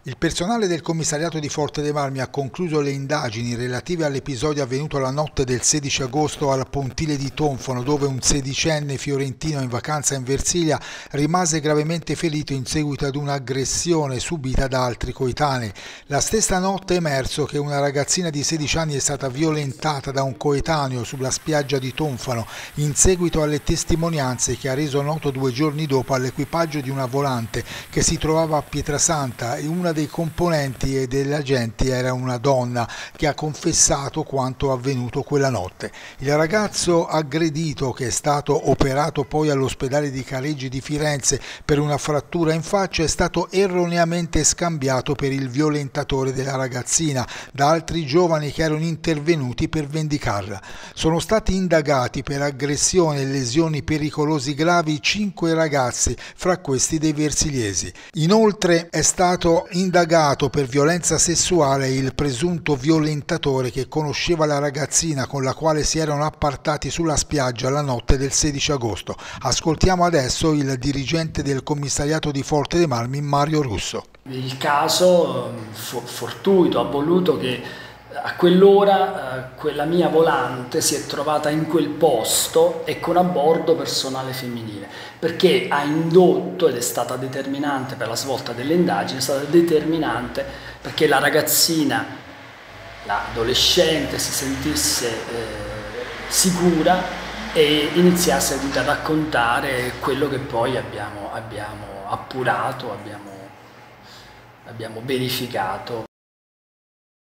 Il personale del commissariato di Forte dei Marmi ha concluso le indagini relative all'episodio avvenuto la notte del 16 agosto al Pontile di Tonfano, dove un sedicenne fiorentino in vacanza in Versilia rimase gravemente ferito in seguito ad un'aggressione subita da altri coetanei. La stessa notte è emerso che una ragazzina di 16 anni è stata violentata da un coetaneo sulla spiaggia di Tonfano in seguito alle testimonianze che ha reso noto 2 giorni dopo all'equipaggio di una volante che si trovava a Pietrasanta e una dei componenti e degli agenti era una donna che ha confessato quanto avvenuto quella notte. Il ragazzo aggredito, che è stato operato poi all'ospedale di Careggi di Firenze per una frattura in faccia, è stato erroneamente scambiato per il violentatore della ragazzina da altri giovani che erano intervenuti per vendicarla. Sono stati indagati per aggressione e lesioni pericolosi gravi 5 ragazzi, fra questi dei versiliesi. Inoltre è stato indagato per violenza sessuale il presunto violentatore che conosceva la ragazzina con la quale si erano appartati sulla spiaggia la notte del 16 agosto. Ascoltiamo adesso il dirigente del commissariato di Forte dei Marmi, Mario Russo. Il caso fortuito ha voluto che a quell'ora quella mia volante si è trovata in quel posto e con a bordo personale femminile, perché ha indotto, ed è stata determinante per la svolta delle indagini, è stata determinante perché la ragazzina, l'adolescente, si sentisse sicura e iniziasse a raccontare quello che poi abbiamo appurato, abbiamo verificato